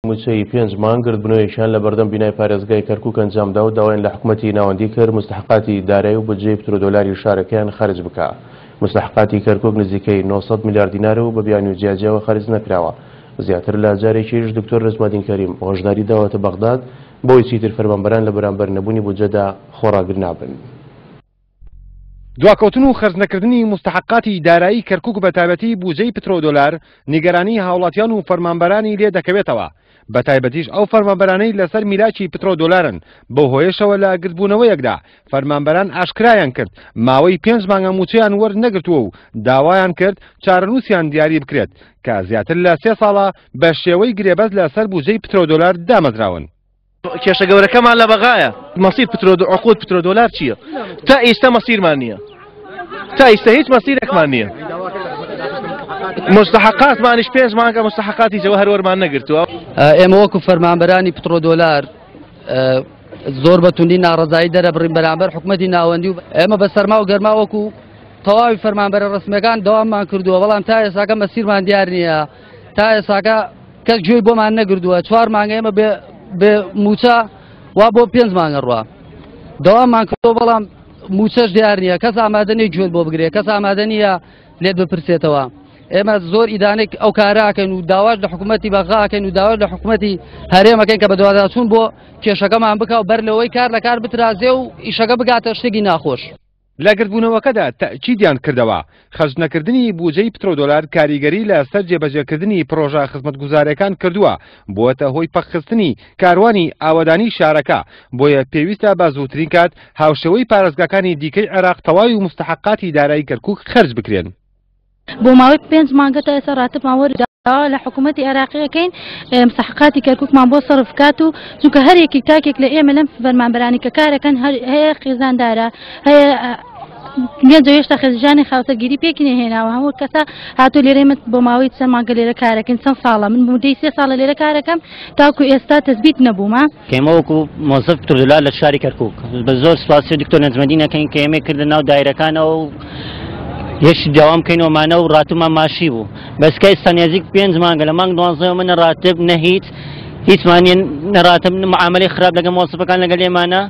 موچەی 5 مانگ گردبنەوەیشان لە بەردەم بینای پارێزگای کەرکووک ئەنجامدا و داوایان لە حکوومەتی ناوەندی کرد مستحقاتی دارایی و بودجەی پترۆدۆلاری شارەکەیان خەرج بکە. مستحقاتی کەرکووک نزیکەی 900 میلیارد دینار و بە بیان و جیاجیاوە خەرج نەکراوە. زیاتر لە جارێکیش دکتۆر ڕزمەدین کەریم هۆشداری داوەتە بەغداد بۆی چیتر فەرمانبەران لە بەرامبەر نەبوونی بودجەدا خۆڕاگر نابن. دواکەوتن و خەرجنەکردنی مستحقاتی دارایی کەرکووک بە تایبەتی بودجەی پترۆدۆلار نیگەرانی هاوڵاتیان و فەرمانبەرانی لێ دەکەوێتەوە. بە تایبەتیش ئەو فەرمانبەرانەی لەسەر میراکی پترۆدۆلارن بۆ هۆیشەوە لە گرتبوونەوەیەکدا فەرمانبەران ئاشکرایان کرد ماوەی 5 مانگە موچەیان وەرنەگرتووە و داوایان کرد چارەنووسیان دیاری بکرێت کە زیاتر لە 3 ساڵە بە شێوەی گرێبەست لەسەر بودجەی پترۆدۆلار دامەزراون. کێشە گەورەکەمان لە بەغایە مەسیر عقود پترۆدۆلار چییە؟ تا ئێستا مەسیرمان نییە، تا ئێستا هیچ مەسیرێکمان نییە. مستحقاتمانیش 5 مانگە مستحقاتی جەوهەر وەرمان نەگرتووە. ئێمە وەکو فەرمانبەرانی پترۆدۆلار زۆر بەتوندی ناڕەزایی دەرەبڕین بەرامبەر حکوومەتی ناوەندی و ئێمە بە سەرما و گەرما وەکو تەواوی فەرمانبەرە ڕسمیەکان دەواممان کردووە، بەڵام تا ئێستاکە مەسیرمان دیار نییە، تا ئێستاکە کەس گوێی بۆمان نەگردووە. 4 مانگە ئێمە بێ موچە وا بۆ 5 مانگە ڕوا دەواممان کردەوە، بەڵام موچەش دیار نییە، کەس ئامادە نییە گوێت بۆ بگرێت، کەس ئامادە نییە لێت بپرسێتەوە. ئێمە زۆر ئیدانێک ئەو کاراکەن و داواش لە حکوومەتی بەغاکەن و داواش لە حکوومەتی هەرێمەکەن کە بە دوواداچوون بۆ کێشەکەمان بکە و بەر لەوەی کار لە کار بترازێ و ئیشەکە بگاتە شتێکی ناخۆش. لە گرتبوونەوەکەدا تەکیدیان کردەوە خەرجنەکردنی بودجەی پترۆدۆلار کاریگەری لە سەر جێبەجێکردنی پرۆژە خزمەتگوزارەکان کردووە بۆتە هۆی پەخخستنی کاروانی ئاوەدانی شارەکە، بۆیە پێویستە بە زووترین کات هاوشێوەی پارێزگاکانی دیکەی عێراق تەواوی و مستحقاتی دارایی کەرکووک خەرج بکرێن. بۆ ماوەی 5 مانگە تا ئێستا ڕاتبمان وەرداوە لە حکوومەتی عێراقیەکەین مستحقاتی کەرکووکمان بۆ سەرف کات و چونکە هەر یەکێک تاکێک لە ئێمە لەم فەرمانبەرانی کە کارەکەن هەیە خێزاندارە، هەیە گەنج هێشتا خێزانانی خاوتەگیری پێکی نەهێناوە، هەموو کەسە هاتوو لێرەمە بۆ ماوەی چەند مانگە لێرە کارەکەن، چەند ساڵە من مودەی 3 ساڵە لێرە کارەکەم تاکو ئێستا تەثبیت نەبوومە. کێمە وەکو مۆزەف پترۆدۆلار لە شاری کەرکووک بە زۆر سپاسی دکتۆر نەجمەدینەکەین کە ئێمە کردە ناو دایرەکانەوە و یەشی داوام کەینەوەمانە و ڕاتومان ماشی بوو، بەسکە ئێستا نێزیک 5 مانگە لە مانگ 12 منە ڕاتب نەهیت هیچمانیان نەڕاتب معاملەی خراپ لەگەڵ مۆسفەکان لەگەڵ ئێمانە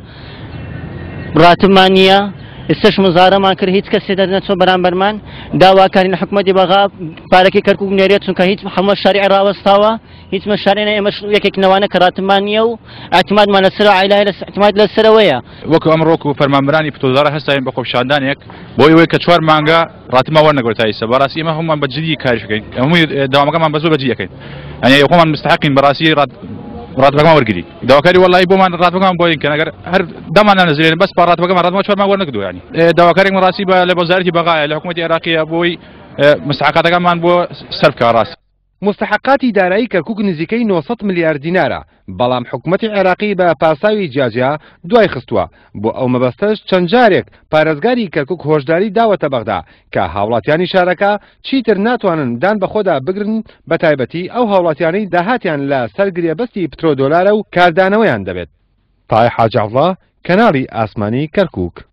ڕاتبمان نییە. ئێستش مزارەمان کرد هیچ کەسێ دەرنەچۆ بەرامبەرمان داواکاری لە حکوومەتی بەغا پارەکەی کەرکووک نێرێت چونکە هیچ هەموو شارعی ڕاوەستاوە، هیچ مەشارێنە ئێمەش یەکێک نەوانە کە ڕاتبمان نییە و ئاعتمادمان لەسەر عایلە ئاعتماد لەسەرەوەیە. وەکو ئەمڕۆک و فەرمانبەرانی پترۆدۆلار هەستاین بە خۆپیشاندانێک بۆ ئەوەی کە 4 مانگە ڕاتبمان وەرنەگرێت تا ئێستا. بەڕاستی ئێمە هەمومان بە جدی کاریش بکەین، هەمووی داوامەکەمان بە زۆر بەجددی دەکەین، ئەنی خۆمان مستحقین بەڕاستی ڕاتبەکەمان وەرگری. داواکاری وەڵی بۆمان ڕاتبەکەمان بۆین کە ئەگەر هەر دەمان نەنەزرێن بەس ڕاتبەکەمان ڕاتبەکەمان 4 مانگ وەرنەگرتووە. ینی داواکارێک ڕاستی بە لە وەزارەتی بەغایە لە حکوومەتی عێراقیە بۆی مستحقاتەکەمان بۆ سەرفکە. ڕاست مستحقاتی دارایی کەرکووک نزیکەی 900 میلیارد دینارە، بەڵام حکوومەتی عێراقی بە پاساوی جیاجیا دوای خستووە. بۆ ئەو مەبەستەش چەند جارێک پارێزگاری کەرکووک هۆشداری داوەتە بەغدا کە هاوڵاتیانی شارەکە چیتر ناتوانن دان بە خۆدا بگرن، بە تایبەتی ئەو هاوڵاتیانەی داهاتیان لە سەر گرێبەستی پترۆدۆلارە و کاردانەوەیان دەبێت. تای حاجەڵڵا، کەناڵی ئاسمانی کەرکووک.